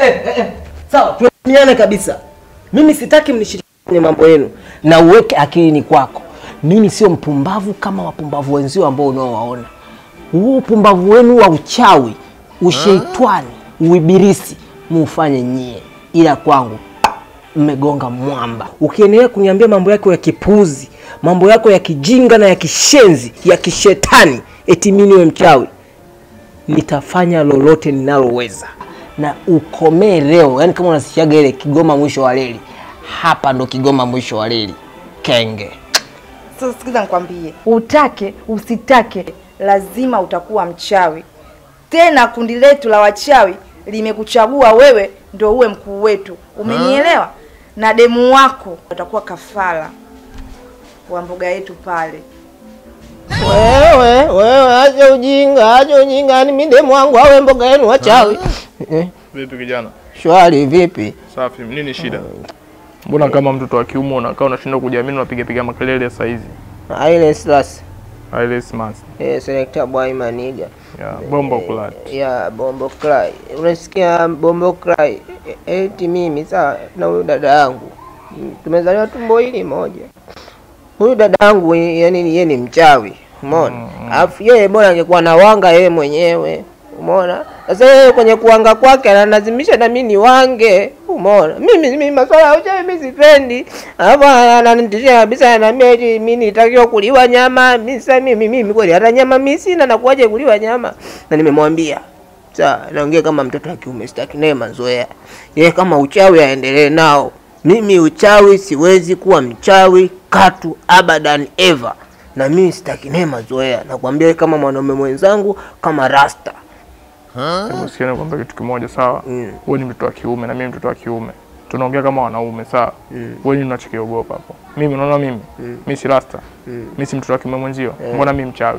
Sawa, tuelewane kabisa. Mimi sitaki mnishiriki kwenye mambo yenu na uweke akilini kwako. Mimi sio mpumbavu kama wapumbavu wenzio ambao unaowaona. Huo upumbavu wenu wa uchawi, usheitani, uibirisi muufanye nyie. Ila kwangu mmegonga mwamba. Ukiendelea kuniambia mambo yako ya kipuzi, mambo yako ya kijinga na ya kishenzi, ya kishetani, eti mimi niwe mchawi, nitafanya lolote ninaloweza. Na ukomee leo. Yaani kama unasikiaga ile Kigoma mwisho wa reli, hapa ndo Kigoma mwisho wa reli. Kenge. Sasa sikiza nikwambie, utake usitake lazima utakuwa mchawi. Tena kundi letu la wachawi limekuchagua wewe ndio uwe mkuu wetu. Umenielewa? Na demu wako utakuwa kafara wa mboga yetu pale. Wewe acha ujinga, ni mimi demu wangu awe mboga yenu wachawi. Vipi kijana? Shwari vipi? Safi, nini shida? Mbona kama mtoto wa kiume unakaa unashindwa kujiamini unapiga makelele saa hizi? Ile slash. Ile smart. Selector boy maniga. Bombo cry. Bombo cry. Unasikia bombo cry? Eti mimi sawa na huyu dada yangu. Tumezaliwa tumbo hili moja. Huyu dada yangu yani yeye ni mchawi. Umeona? Alafu yeye bora angekuwa na wanga yeye mwenyewe. Umeona? Sasa yeye kwenye kuanga kwake analazimisha na mimi ni wange. Umeona? Mimi masuala ya uchawi mimi sipendi. Hapo ananitishia kabisa, ananiambia eti mimi nitakiwa kuliwa nyama. Mimi kweli hata nyama mimi sina, na kuaje kuliwa nyama. Na nimemwambia, sawa, naongea kama mtoto wa kiume, sitaki naye mazoea. Yeye kama uchawi aendelee nao. Mimi uchawi siwezi kuwa mchawi katu abadan ever. Na mimi sitaki naye mazoea. Nakwambia kama mwanaume mwenzangu, kama rasta. Msikieni kwamba kitu kimoja sawa. Wewe ni mtoto wa kiume na mimi mtoto wa kiume. Tunaongea kama wanaume sawa. Wewe ni unachokiogopa hapo. Mimi unaona mimi si rasta. Mimi si mtoto wa kiume mwenzio. Mbona mimi mchawi?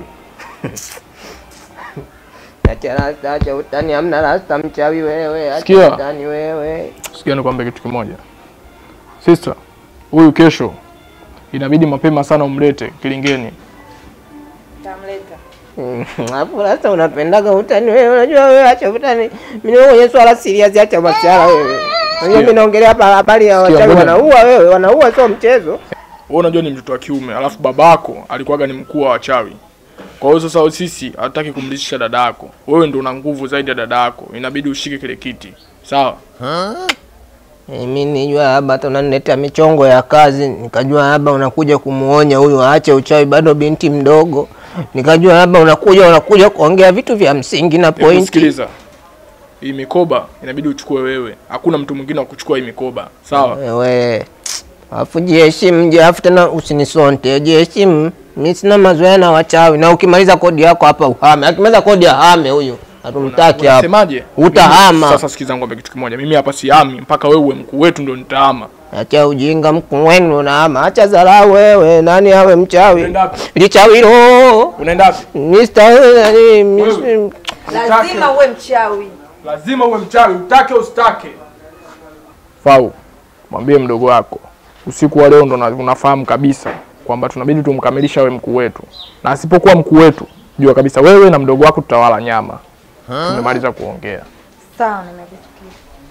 Acha utani, hamna rasta mchawi wewe. Acha utani wewe. Sikieni kwamba kitu kimoja. Sister, huyu kesho inabidi mapema sana umlete Kilingeni. Tamleta. Hapo sasa unapendaga utani wewe. Unajua wewe acha utani. Mimi kwenye swala serious acha masiara wewe. Mimi naongelea hapa habari ya wachawi wanaua wewe, wanaua sio mchezo. Wewe unajua ni mtoto wa kiume, alafu babako alikuwaga ni mkuu wa wachawi. Kwa hiyo sasa sisi hataki kumlisha dada yako. Wewe ndio una nguvu zaidi ya dada yako. Inabidi ushike kile kiti. Sawa? Mimi nijua hapa tunaniletea michongo ya kazi, nikajua hapa unakuja kumuonya huyu aache uchawi, bado binti mdogo. Nikajua hapa unakuja kuongea vitu vya msingi na point. Sikiliza. Hii mikoba inabidi uchukue wewe. Hakuna mtu mwingine wa kuchukua hii mikoba. Sawa? Wewe. Afu jiheshimu, afu tena usinisonte, jiheshimu. Mimi sina mazoea na wachawi, na ukimaliza kodi yako hapa uhame. Akimaliza kodi ahame huyu. Hatumtaki hapa. Unasemaje? Utahama. Sasa sikiza ngombe kitu kimoja. Mimi hapa sihami mpaka wewe uwe mkuu wetu ndio nitahama. Acha ujinga, mkuu wenu na hama. Acha dharau wewe. Nani awe mchawi? Unaenda wapi? Lichawiro. Unaenda wapi? Lazima uwe mchawi. Lazima uwe mchawi, utake usitake. Fau. Mwambie mdogo wako. Usiku wa leo ndo unafahamu kabisa kwamba tunabidi tumkamilisha wewe mkuu wetu. Na asipokuwa mkuu wetu, jua kabisa wewe na mdogo wako tutawala nyama. Tumemaliza kuongea. Sawa, nimekusikia.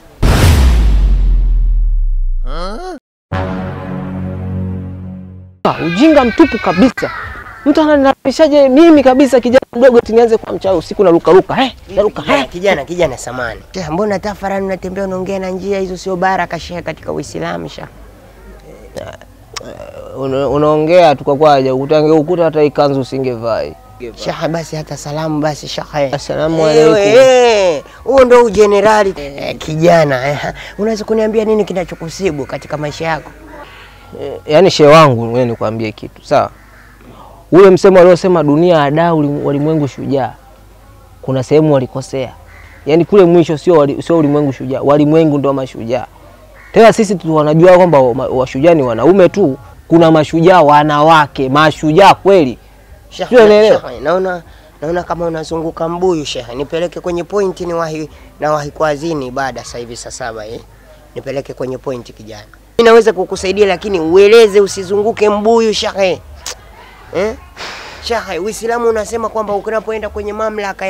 Ujinga mtupu kabisa. Mtu ananilapishaje mimi kabisa kijana mdogo tinianze kwa mchawi usiku na ruka. Naruka. Kijana samani. Mbona tafarani unatembea unaongea na njia hizo sio baraka shehe katika Uislamu sha? Unaongea tu kwa kwaje, ukuta hata ikanzu usingevaa. Shehe basi hata salamu basi shehe. Asalamu alaykum. Huo ndio ujenerali. Kijana, unaweza kuniambia nini kinachokusibu katika maisha yako? Yaani shehe wangu wewe nikwambie kitu, sawa? Ule msemo aliosema dunia ada walimwengu shujaa. Kuna sehemu walikosea. Yaani kule mwisho sio ulimwengu shujaa, walimwengu ndio mashujaa. Tena sisi tu wanajua kwamba washujaa ni wanaume tu, kuna mashujaa wanawake, mashujaa kweli. Shehe, naona kama unazunguka mbuyu shehe. Nipeleke kwenye point nawahi kuazini baada sasa hivi saa 7 Nipeleke kwenye point kijana. Mimi naweza kukusaidia lakini ueleze, usizunguke mbuyu shehe. Shehe, Uislamu unasema kwamba unapoenda kwenye mamlaka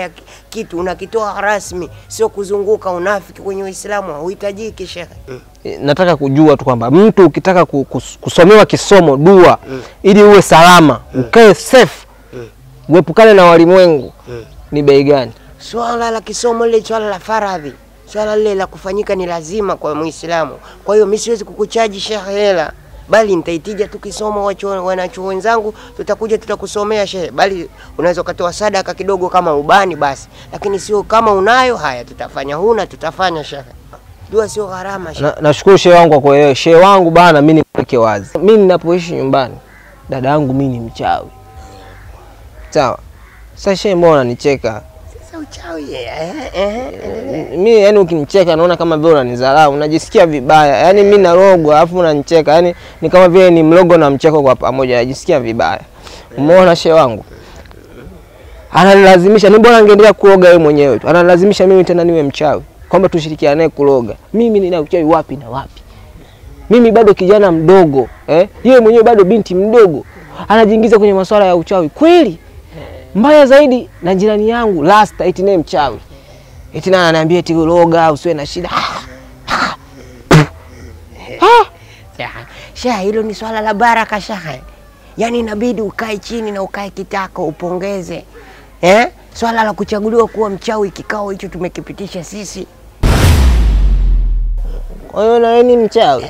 kitu unakitoa rasmi, sio kuzunguka unafiki kwenye Uislamu, hauhitajiki shekhe. Nataka kujua tu kwamba mtu ukitaka kusomewa kisomo dua ili uwe salama, ukae safe, uepukane na walimwengu, ni bei gani? Swala la kisomo lile swala la faradhi. Swala lile la kufanyika ni lazima kwa Muislamu. Kwa hiyo mimi siwezi kukuchaji shekhe hela, bali nitaitija tu kisomo wanachuo wenzangu, tutakuja tutakusomea shehe, bali unaweza kutoa sadaka kidogo kama ubani basi, lakini sio kama unayo haya tutafanya, huna tutafanya shehe. Dua sio gharama shehe. Nashukuru shehe wangu kwa kuelewa. Shehe wangu bana, mimi niweke wazi, mimi ninapoishi nyumbani dada yangu mimi ni mchawi, sawa? Sasa shehe, mbona unanicheka? Sasa uchawi Mimi yani ukinicheka naona kama vile unanidharau, unajisikia vibaya. Yani mimi narogwa alafu unanicheka. Yani ni kama vile ni mlogo na mcheko kwa pamoja, najisikia vibaya. Umeona shehe wangu? Ananilazimisha, ni bora angeendelea kuroga yeye mwenyewe tu. Ananilazimisha mimi tena niwe mchawi, kwamba tushirikiane naye kuroga. Mimi nina uchawi wapi na wapi? Mimi bado kijana mdogo, yeye mwenyewe bado binti mdogo. Anajiingiza kwenye masuala ya uchawi kweli? Mbaya zaidi na jirani yangu Lasta eti naye mchawi. Eti na ananiambia eti uroga usiwe na shida. Shehe, hilo ni swala la baraka shehe. Yaani inabidi ukae chini na ukae kitako upongeze. Swala la kuchaguliwa kuwa mchawi kikao hicho tumekipitisha sisi. Kwa hiyo na wewe ni mchawi?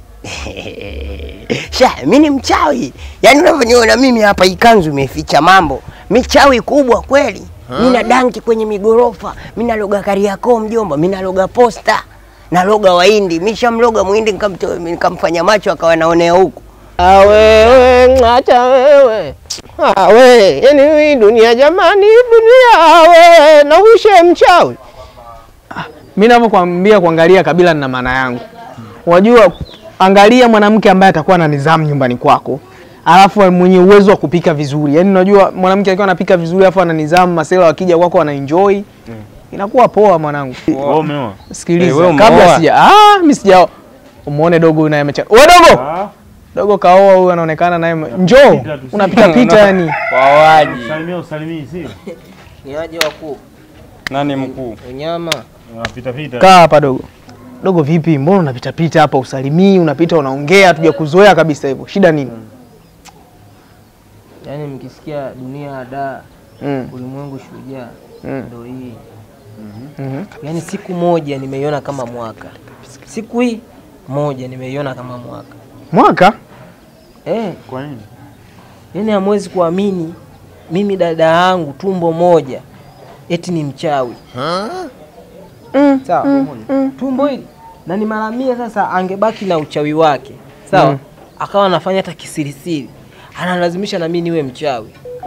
Shehe, mimi ni mchawi. Yaani unavyoniona mimi hapa ikanzu imeficha mambo. Michawi kubwa kweli. Mimi na danki kwenye migorofa, mimi naloga Kariakoo mjomba, mimi naloga Posta, naloga Wahindi, mimi shamloga Muhindi nikamfanya macho akawa naonea huko. Wewe acha wewe. Wewe, yani hii dunia jamani, dunia wewe na ushe mchawi. Mimi ninavyokuambia kuangalia kabila na maana yangu. Unajua, angalia mwanamke ambaye atakuwa na nidhamu nyumbani kwako, alafu mwenye uwezo wa kupika vizuri. Yaani unajua mwanamke akiwa anapika vizuri alafu ana nidhamu, masela wakija kwako wana enjoy. Inakuwa poa mwanangu. Wewe umeoa? Sikiliza, kabla mimi sijao. Umuone dogo naye amecha. Wewe dogo? Dogo kaoa huyu anaonekana naye. Njoo, unapita pita yani. Wawaji. Usalimii sio? Ni aje wakuu? Nani mkuu? Unyama. Unapita pita. Kaa hapa dogo. Dogo vipi? Mbona unapita pita hapa usalimii, unapita unaongea, tuje kuzoea kabisa hivyo. Shida nini? Yaani mkisikia dunia ada, ulimwengu shujaa, ndio hii. Yaani siku moja nimeiona kama mwaka. Siku hii moja nimeiona kama mwaka. Mwaka? Kwa nini? Yaani hamwezi kuamini, mimi dada yangu tumbo moja eti ni mchawi. Sawa? Tumbo hili na ni mara 100 sasa angebaki na uchawi wake. Sawa? Akawa anafanya hata kisirisiri. Analazimisha na mimi niwe mchawi.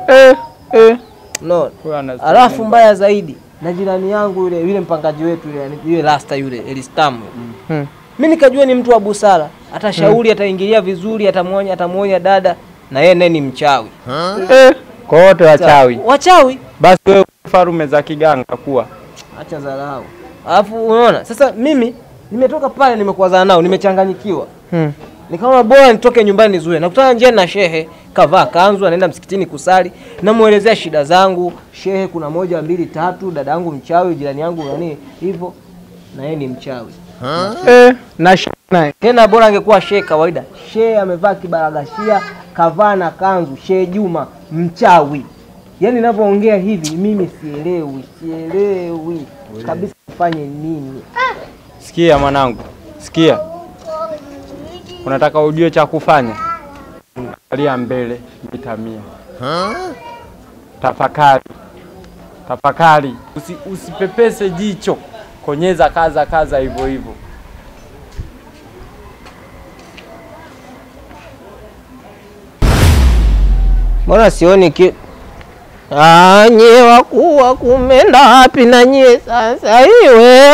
No. Alafu mbaya zaidi na jirani yangu yule mpangaji wetu yule Lasta yule Elistamu. Mimi nikajua ni mtu wa busara, atashauri, ataingilia vizuri, atamuonya dada na yeye naye ni mchawi. Kwa wote wachawi. Wachawi. Basi wewe farume za kiganga kuwa. Acha dharau. Alafu unaona, sasa mimi nimetoka pale nimekuwazana nao, nimechanganyikiwa. Nikaona bora nitoke nyumbani nizuie. Nakutana njiani na shehe, kavaa kanzu anaenda msikitini kusali, namuelezea shida zangu. Shehe, kuna 1 2 3, dada yangu mchawi, jirani yangu yani hivyo, na yeye ni mchawi. Na naye. Tena bora angekuwa shehe kawaida. Shehe amevaa kibaragashia, kavaa na kanzu, Shehe Juma mchawi. Yaani ninavyoongea hivi mimi sielewi kabisa kufanye nini. Sikia mwanangu. Sikia. Unataka ujue cha kufanya? Angalia mbele mita 100. Tafakari. Usipepese jicho. Konyeza kaza hivyo hivyo. Mbona sioni nye wakuwa kumenda wapi na nye sasa hii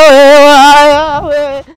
wewe.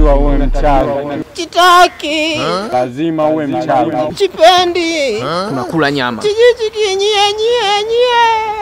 unatakiwa uwe mchawi. Sitaki. Lazima uwe mchawi. Sipendi. Tunakula nyama. Kijiji kinyie nyie nyie.